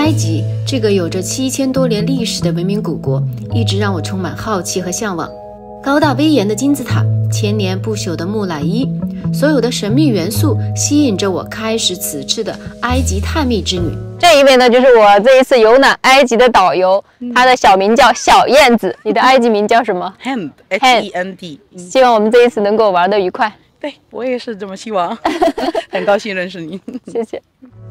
埃及这个有着7000多年历史的文明古国，一直让我充满好奇和向往。高大威严的金字塔，千年不朽的木乃伊，所有的神秘元素吸引着我开始此次的埃及探秘之旅。 这一位呢，就是我这一次游览埃及的导游，他的小名叫小燕子。你的埃及名叫什么 ？Hand H-E-N-D。 希望我们这一次能够玩得愉快。 对，我也是这么希望。很高兴认识你。 谢谢。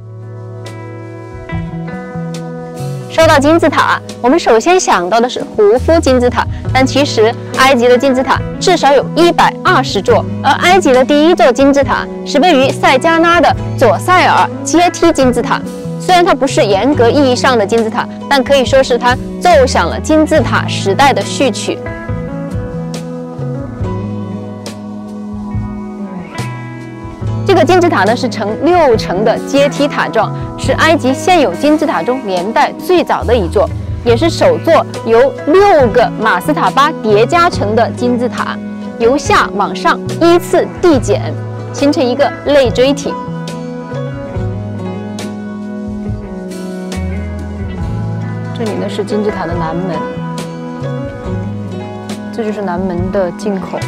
说到金字塔，我们首先想到的是胡夫金字塔，但其实埃及的金字塔至少有120座，而埃及的第一座金字塔是位于塞加拉的左塞尔阶梯金字塔。虽然它不是严格意义上的金字塔，但可以说是它奏响了金字塔时代的序曲。这个金字塔呢是呈6层的阶梯塔状，是埃及现有金字塔中年代最早的一座，也是首座由6个马斯塔巴叠加成的金字塔，由下往上依次递减，形成一个类锥体。这里呢是金字塔的南门，这就是南门的进口。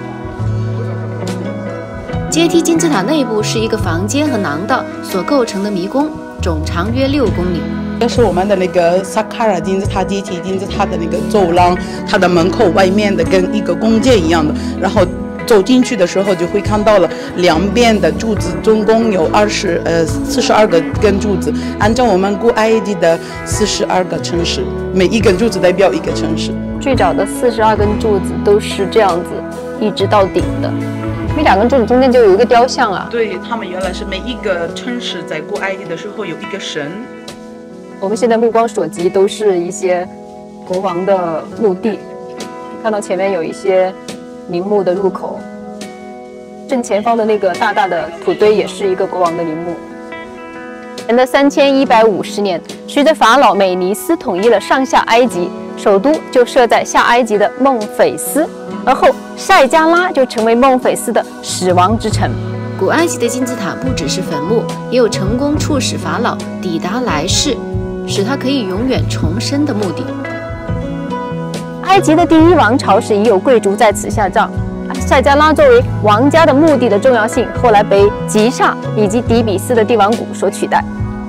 阶梯金字塔内部是一个房间和廊道所构成的迷宫，总长约6公里。 这是我们的那个 Saqqara 金字塔阶梯金字塔的那个走廊，它的门口外面的跟一个弓箭一样的，然后走进去的时候就会看到了两边的柱子，总共有42个根柱子，按照我们古埃及的42个城市，每一根柱子代表一个城市。 最早的42根柱子都是这样子，一直到顶的。每2根柱子中间就有一个雕像啊。 对，他们原来是每一个城市在古埃及的时候有一个神。 我们现在目光所及都是一些国王的墓地，看到前面有一些陵墓的入口，正前方的那个大大的土堆也是一个国王的陵墓。前的3150年，随着法老美尼斯统一了上下埃及，首都就设在下埃及的孟菲斯，而后塞加拉就成为孟菲斯的死亡之城。 古埃及的金字塔不只是坟墓，也有成功促使法老抵达来世，使他可以永远重生的目的。 埃及的第一王朝时已有贵族在此下葬，塞加拉作为王家的墓地的重要性，后来被吉萨以及底比斯的帝王谷所取代。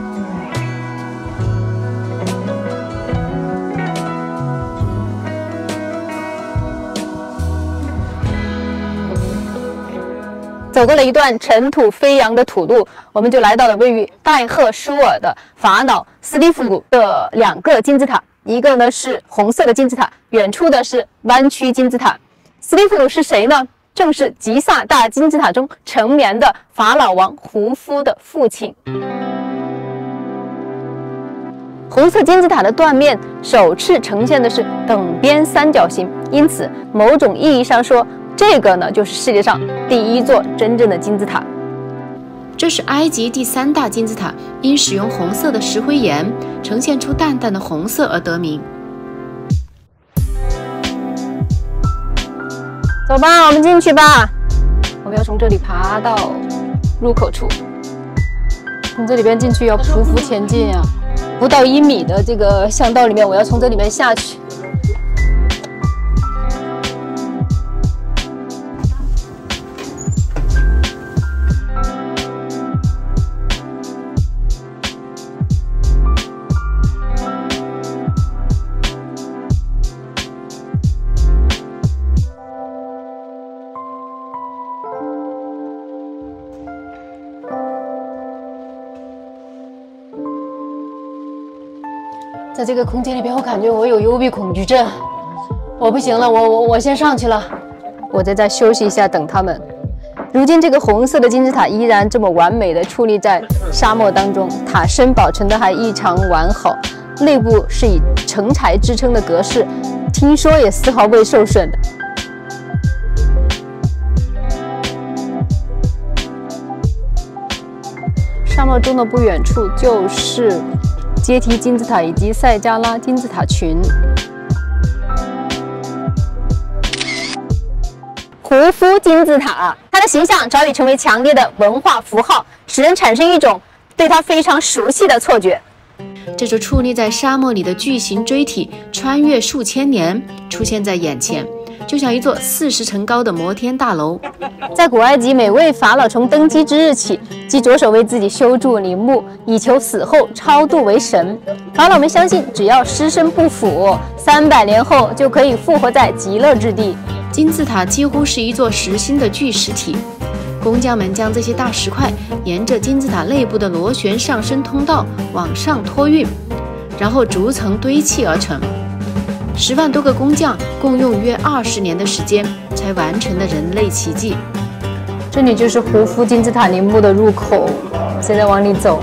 走过了一段尘土飞扬的土路，我们就来到了位于代赫舒尔的法老斯里夫古的2个金字塔，一个呢是红色的金字塔，远处的是弯曲金字塔。斯里夫古是谁呢？正是吉萨大金字塔中成眠的法老王胡夫的父亲。红色金字塔的断面首次呈现的是等边三角形，因此某种意义上说，这个呢就是世界上第一座真正的金字塔。 这是埃及第3大金字塔，因使用红色的石灰岩呈现出淡淡的红色而得名。 走吧，我们进去吧。我们要从这里爬到入口处，从这里边进去要匍匐前进啊，不到1米的这个巷道里面，我要从这里面下去。在这个空间里边，我感觉我有幽闭恐惧症，我不行了，我先上去了，我再休息一下，等他们。如今这个红色的金字塔依然这么完美的矗立在沙漠当中，塔身保存的还异常完好，内部是以成材支撑的格式，听说也丝毫未受损的。沙漠中的不远处就是阶梯金字塔以及塞加拉金字塔群。胡夫金字塔，它的形象早已成为强烈的文化符号，使人产生一种对它非常熟悉的错觉。 这座矗立在沙漠里的巨型锥体穿越数千年，出现在眼前，就像一座40层高的摩天大楼。 在古埃及，每位法老从登基之日起，即着手为自己修筑陵墓，以求死后超度为神。法老们相信，只要尸身不腐，300年后就可以复活在极乐之地。 金字塔几乎是一座实心的巨石体，工匠们将这些大石块沿着金字塔内部的螺旋上升通道往上托运，然后逐层堆砌而成。10万多个工匠共用约20年的时间，才完成了人类奇迹。 这里就是胡夫金字塔陵墓的入口，现在往里走，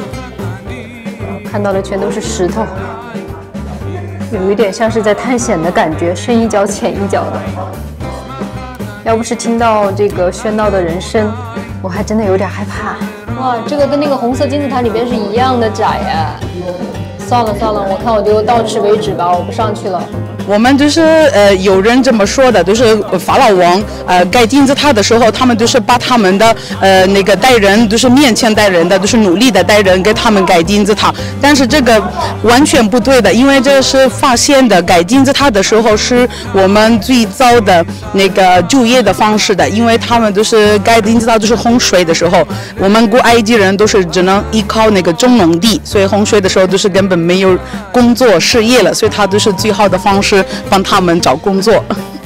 看到的全都是石头，有一点像是在探险的感觉，深一脚浅一脚的。要不是听到这个喧闹的人声，我还真的有点害怕。哇，这个跟那个红色金字塔里边是一样的窄呀！算了，我看我就到此为止吧，我不上去了。 我们就是有人这么说的，就是法老王盖金字塔的时候，他们就是把他们的那个带人，就是面前带人的，就是努力的带人给他们盖金字塔。但是这个完全不对的，因为这是发现的盖金字塔的时候是我们最早的那个就业的方式的，因为他们都是盖金字塔就是洪水的时候，我们古埃及人都是只能依靠那个种农地，所以洪水的时候都是根本没有工作失业了，所以他都是最好的方式。帮他们找工作。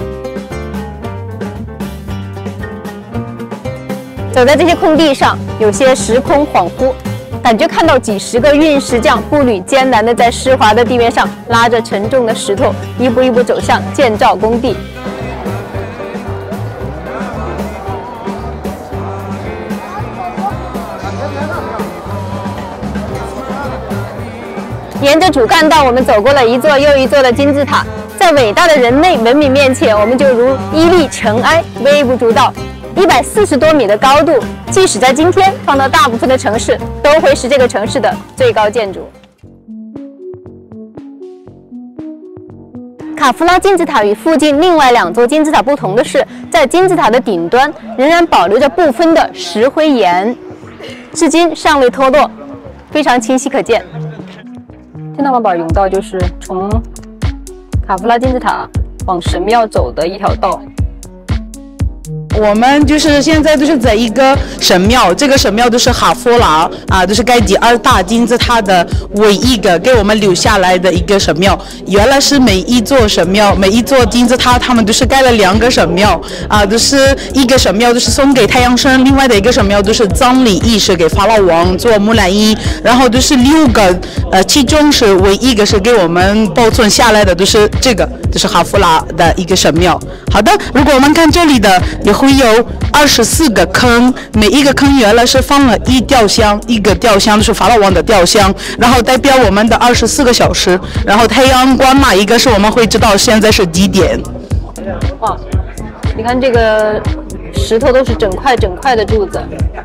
走在这些空地上，有些时空恍惚，感觉看到几10个运石匠步履艰难地在湿滑的地面上拉着沉重的石头，一步一步走向建造工地。沿着主干道，我们走过了一座又一座的金字塔。在伟大的人类文明面前，我们就如屹立尘埃，微不足道。140多米的高度，即使在今天放到大部分的城市，都会是这个城市的最高建筑。卡夫拉金字塔与附近另外2座金字塔不同的是，在金字塔的顶端仍然保留着部分的石灰岩，至今尚未脱落，非常清晰可见。天堂宝宝甬道就是从卡夫拉金字塔往神庙走的一条道。 我们就是现在就是在一个神庙，这个神庙就是哈夫拉就是盖第2大金字塔的唯一一个给我们留下来的一个神庙。原来是每一座神庙，每一座金字塔，他们都是盖了2个神庙都是一个神庙就是送给太阳神，另外的一个神庙都是葬礼仪式给法老王做木乃伊，然后都是6个，其中是唯一一个是给我们保存下来的，都是这个，就是哈夫拉的一个神庙。好的，如果我们看这里的，也会有24个坑，每一个坑原来是放了一雕像，一个雕像就是法老王的雕像，然后代表我们的24个小时，然后太阳光哪一个是我们会知道现在是几点。 哇，你看这个石头都是整块整块的柱子。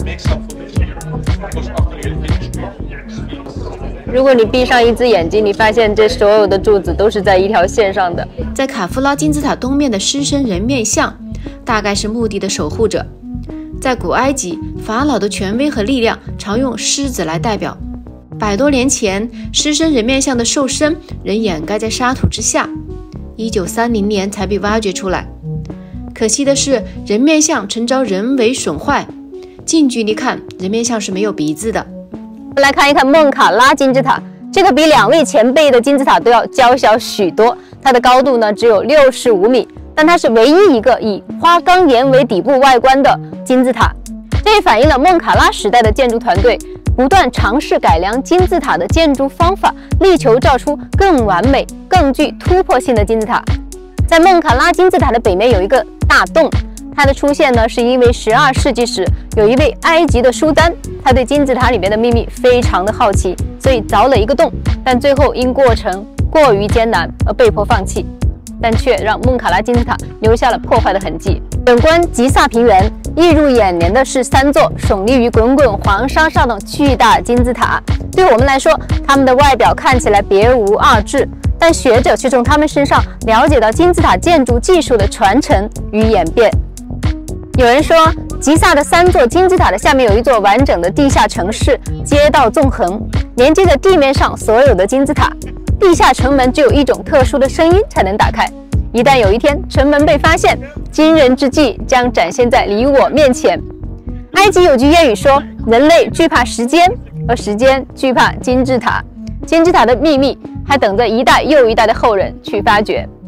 如果你闭上一只眼睛，你发现这所有的柱子都是在一条线上的。 在卡夫拉金字塔东面的狮身人面像，大概是墓地的守护者。在古埃及，法老的权威和力量常用狮子来代表。100多年前，狮身人面像的兽身仍掩盖在沙土之下，1930年才被挖掘出来。可惜的是，人面像曾遭人为损坏，近距离看，人面像是没有鼻子的。 来看一看孟卡拉金字塔，这个比2位前辈的金字塔都要娇小许多，它的高度呢只有65米，但它是唯一一个以花岗岩为底部外观的金字塔。这也反映了孟卡拉时代的建筑团队不断尝试改良金字塔的建筑方法，力求造出更完美、更具突破性的金字塔。在孟卡拉金字塔的北面有一个大洞，它的出现呢，是因为12世纪时有一位埃及的书丹，他对金字塔里面的秘密非常的好奇，所以凿了一个洞，但最后因过程过于艰难而被迫放弃，但却让孟卡拉金字塔留下了破坏的痕迹。远观吉萨平原，映入眼帘的是3座耸立于滚滚黄沙上的巨大金字塔。对我们来说，它们的外表看起来别无二致，但学者却从它们身上了解到金字塔建筑技术的传承与演变。有人说，吉萨的3座金字塔的下面有一座完整的地下城市，街道纵横。 连接着地面上所有的金字塔。地下城门只有一种特殊的声音才能打开。一旦有一天城门被发现，惊人之际将展现在你我面前。埃及有句谚语说，人类惧怕时间，而时间惧怕金字塔。金字塔的秘密还等着一代又一代的后人去发掘。